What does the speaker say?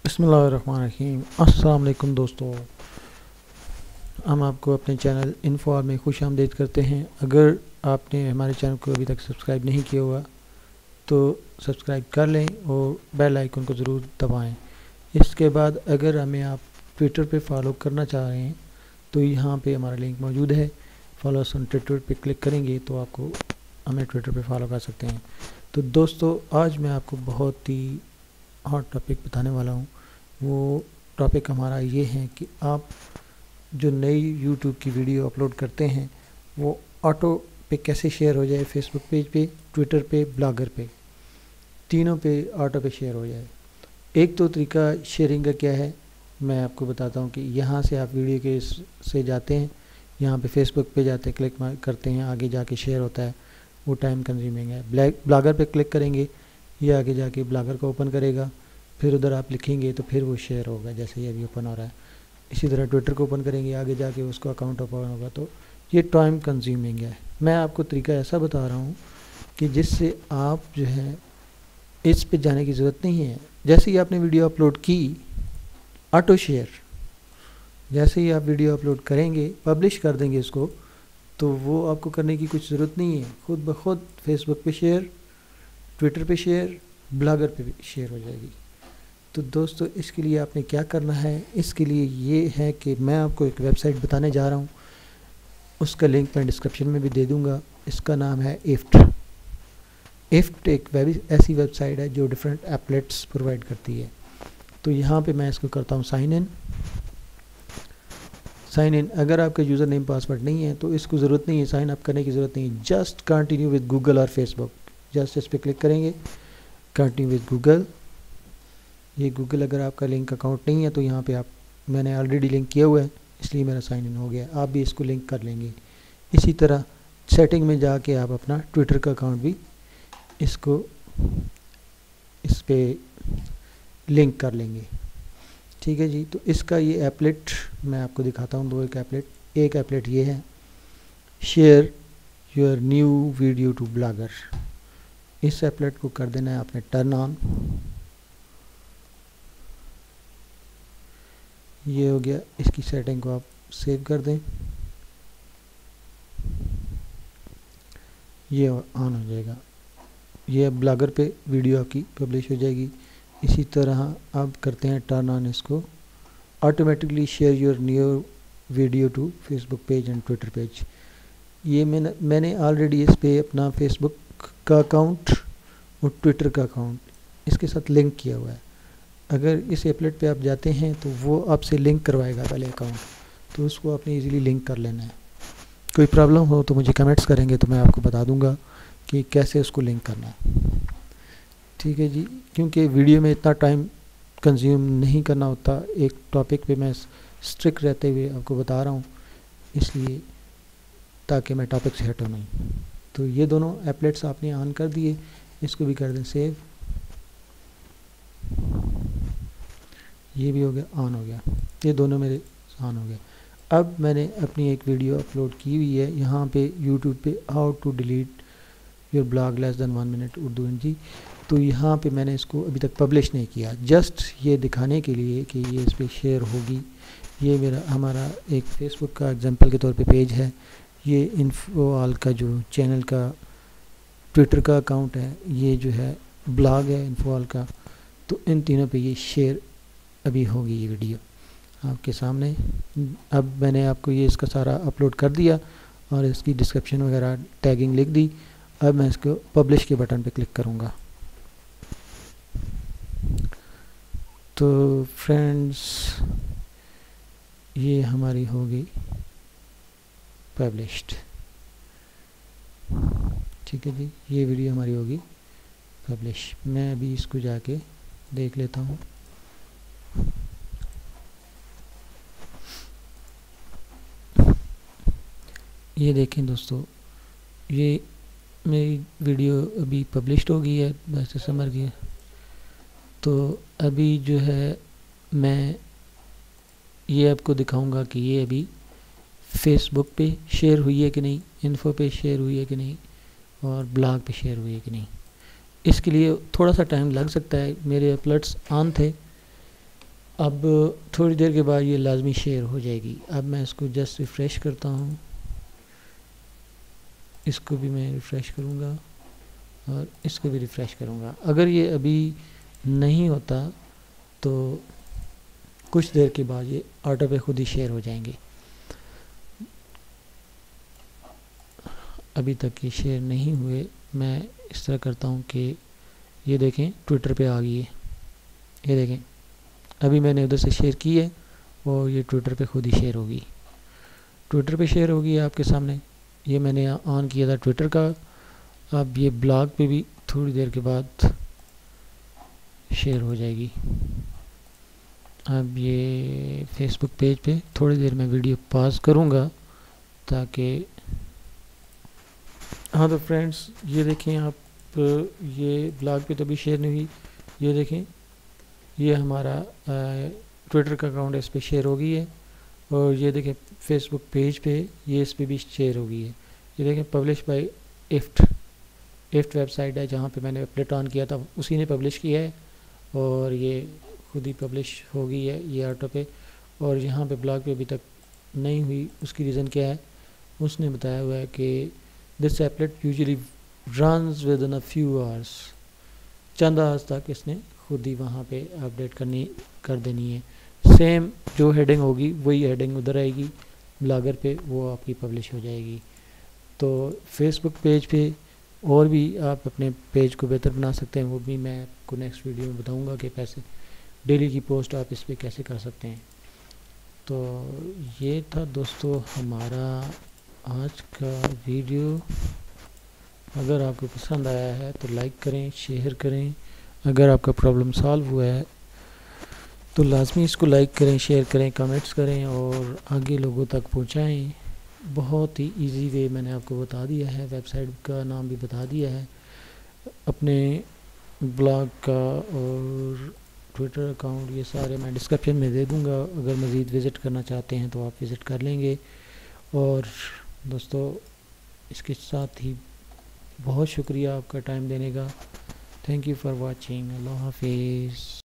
बिस्मिल्लाहिर्रहमानिर्रहीम। अस्सलाम वालेकुम दोस्तों, हम आपको अपने चैनल इन्फॉल में खुश आमदीद करते हैं। अगर आपने हमारे चैनल को अभी तक सब्सक्राइब नहीं किया हुआ तो सब्सक्राइब कर लें और बेल आइकन को ज़रूर दबाएं। इसके बाद अगर हमें आप ट्विटर पे फॉलो करना चाह रहे हैं तो यहाँ पे हमारा लिंक मौजूद है। फॉलो ऑन ट्विटर पे क्लिक करेंगे तो आपको हमें ट्विटर पे फॉलो कर सकते हैं। तो दोस्तों, आज मैं आपको बहुत ही हॉट टॉपिक बताने वाला हूँ। वो टॉपिक हमारा ये है कि आप जो नई यूट्यूब की वीडियो अपलोड करते हैं वो ऑटो पे कैसे शेयर हो जाए, फेसबुक पेज पे, ट्विटर पे, ब्लॉगर पे, तीनों पे ऑटो पे शेयर हो जाए। एक तो तरीका शेयरिंग का क्या है मैं आपको बताता हूँ कि यहाँ से आप वीडियो के से जाते हैं, यहाँ पे फेसबुक पे जाते हैं, क्लिक करते हैं, आगे जाके शेयर होता है, वो टाइम कंज्यूमिंग है। ब्लॉगर पे क्लिक करेंगे, ये आगे जाके ब्लॉगर को ओपन करेगा, फिर उधर आप लिखेंगे तो फिर वो शेयर होगा, जैसे ये अभी ओपन हो रहा है। इसी तरह ट्विटर को ओपन करेंगे, आगे जाके उसका अकाउंट ओपन होगा, तो ये टाइम कंज्यूमिंग है। मैं आपको तरीका ऐसा बता रहा हूँ कि जिससे आप जो है इस पे जाने की ज़रूरत नहीं है। जैसे ही आपने वीडियो अपलोड की, ऑटो शेयर, जैसे ही आप वीडियो अपलोड करेंगे, पब्लिश कर देंगे इसको, तो वो आपको करने की कुछ ज़रूरत नहीं है। खुद ब खुद फेसबुक पे शेयर, ट्विटर पे शेयर, ब्लॉगर पे भी शेयर हो जाएगी। तो दोस्तों, इसके लिए आपने क्या करना है, इसके लिए ये है कि मैं आपको एक वेबसाइट बताने जा रहा हूँ, उसका लिंक मैं डिस्क्रिप्शन में भी दे दूँगा। इसका नाम है इफ्ट। इफ्ट एक ऐसी वेबसाइट है जो डिफरेंट एप्लेट्स प्रोवाइड करती है। तो यहाँ पे मैं इसको करता हूँ साइन इन। अगर आपका यूज़र नेम पासवर्ड नहीं है तो इसको ज़रूरत नहीं है, साइन अप करने की ज़रूरत नहीं है। जस्ट कंटिन्यू विद गूगल और फेसबुक, जस्ट इस पर क्लिक करेंगे, कंटिन्यू विद गूगल। ये गूगल अगर आपका लिंक अकाउंट नहीं है तो यहाँ पे मैंने ऑलरेडी लिंक किया हुआ है, इसलिए मेरा साइन इन हो गया। आप भी इसको लिंक कर लेंगे। इसी तरह सेटिंग में जाके आप अपना ट्विटर का अकाउंट भी इसको इस पे लिंक कर लेंगे। ठीक है जी। तो इसका ये एप्लेट मैं आपको दिखाता हूँ, दो एक एप्लेट ये है, share your new video to Blogger. इस एप्लेट को कर देना है आपने टर्न ऑन। ये हो गया, इसकी सेटिंग को आप सेव कर दें, ये ऑन हो जाएगा। ये अब ब्लॉगर पे वीडियो आपकी पब्लिश हो जाएगी। इसी तरह अब करते हैं टर्न ऑन इसको, automatically share your new video to Facebook page and Twitter page. ये मैंने ऑलरेडी इस पे अपना फेसबुक का अकाउंट और ट्विटर का अकाउंट इसके साथ लिंक किया हुआ है। अगर इस एप्लेट पे आप जाते हैं तो वो आपसे लिंक करवाएगा पहले अकाउंट, तो उसको आपने इजीली लिंक कर लेना है। कोई प्रॉब्लम हो तो मुझे कमेंट्स करेंगे तो मैं आपको बता दूंगा कि कैसे उसको लिंक करना है। ठीक है जी। क्योंकि वीडियो में इतना टाइम कंज्यूम नहीं करना होता, एक टॉपिक पे मैं स्ट्रिक्ट रहते हुए आपको बता रहा हूँ, इसलिए ताकि मैं टॉपिक से हटूँ नहीं। तो ये दोनों एप्लेट्स आपने ऑन कर दिए, इसको भी कर दें सेव। ये भी हो गया, ऑन हो गया, ये दोनों मेरे ऑन हो गए। अब मैंने अपनी एक वीडियो अपलोड की हुई है यहाँ पे यूट्यूब पे, how to delete your blog less than 1 minute Urdu and जी। तो यहाँ पे मैंने इसको अभी तक पब्लिश नहीं किया, जस्ट ये दिखाने के लिए कि ये इस पर शेयर होगी। ये हमारा एक फेसबुक का एग्जांपल के तौर पे पेज है, ये इन्फोआल का जो चैनल का ट्विटर का अकाउंट है, ये जो है ब्लॉग है इन्फोआल का। तो इन तीनों पे ये शेयर अभी होगी ये वीडियो आपके सामने। अब मैंने आपको ये इसका सारा अपलोड कर दिया और इसकी डिस्क्रिप्शन वगैरह टैगिंग लिख दी। अब मैं इसको पब्लिश के बटन पे क्लिक करूँगा। तो फ्रेंड्स, ये हमारी होगी पब्लिश्ड। ठीक है जी, ये वीडियो हमारी होगी पब्लिश। मैं अभी इसको जाके देख लेता हूँ। ये देखें दोस्तों, ये मेरी वीडियो अभी पब्लिश्ड हो गई है, वैसे समझ गया। तो अभी जो है मैं ये आपको दिखाऊंगा कि ये अभी फेसबुक पे शेयर हुई है कि नहीं, इन्फो पे शेयर हुई है कि नहीं, और ब्लॉग पे शेयर हुई है कि नहीं। इसके लिए थोड़ा सा टाइम लग सकता है। मेरे अपलोड्स ऑन थे, अब थोड़ी देर के बाद ये लाजमी शेयर हो जाएगी। अब मैं इसको जस्ट रिफ़्रेश करता हूँ, इसको भी मैं रिफ़्रेश करूँगा और इसको भी रिफ़्रेश करूँगा। अगर ये अभी नहीं होता तो कुछ देर के बाद ये ऑटो पे खुद ही शेयर हो जाएंगे। अभी तक ये शेयर नहीं हुए। मैं इस तरह करता हूँ कि ये देखें ट्विटर पे आ गई है, ये देखें अभी मैंने उधर से शेयर की है और ये ट्विटर पे खुद ही शेयर होगी। ट्विटर पे शेयर होगी आपके सामने। ये मैंने ऑन किया था ट्विटर का। अब ये ब्लॉग पे भी थोड़ी देर के बाद शेयर हो जाएगी। अब ये फेसबुक पेज पे थोड़ी देर में वीडियो पॉज करूँगा ताकि हाँ तो फ्रेंड्स ये देखें आप, ये ब्लॉग पे तो अभी शेयर नहीं हुई। ये देखें ये हमारा ट्विटर का अकाउंट इस पे शेयर हो गई है और ये देखें फेसबुक पेज पे ये इस पे भी शेयर हो गई है। ये देखें पब्लिश बाय इफ्ट वेबसाइट है जहाँ पे मैंने अपडेट ऑन किया था, उसी ने पब्लिश किया है और ये खुद ही पब्लिश हो गई है ये ऑटो पे। और यहाँ पे ब्लॉग पे अभी तक नहीं हुई, उसकी रीज़न क्या है उसने बताया हुआ है कि this applet usually runs within a few hours. चंद आवर्स तक इसने खुद ही वहाँ पे अपडेट कर देनी है। सेम जो हेडिंग होगी वही हेडिंग उधर आएगी ब्लॉगर पे, वो आपकी पब्लिश हो जाएगी। तो फेसबुक पेज पे और भी आप अपने पेज को बेहतर बना सकते हैं, वो भी मैं आपको नेक्स्ट वीडियो में बताऊंगा कि कैसे डेली की पोस्ट आप इस पर कैसे कर सकते हैं। तो ये था दोस्तों हमारा आज का वीडियो। अगर आपको पसंद आया है तो लाइक करें, शेयर करें। अगर आपका प्रॉब्लम सॉल्व हुआ है तो लाजमी इसको लाइक करें, शेयर करें, कमेंट्स करें और आगे लोगों तक पहुंचाएं। बहुत ही इजी वे मैंने आपको बता दिया है, वेबसाइट का नाम भी बता दिया है, अपने ब्लॉग का और ट्विटर अकाउंट ये सारे मैं डिस्क्रिप्शन में दे दूंगा। अगर मज़ीद विज़िट करना चाहते हैं तो आप विज़िट कर लेंगे। और दोस्तों इसके साथ ही बहुत शुक्रिया आपका टाइम देने का। Thank you for watching. अल्लाह हाफिज़।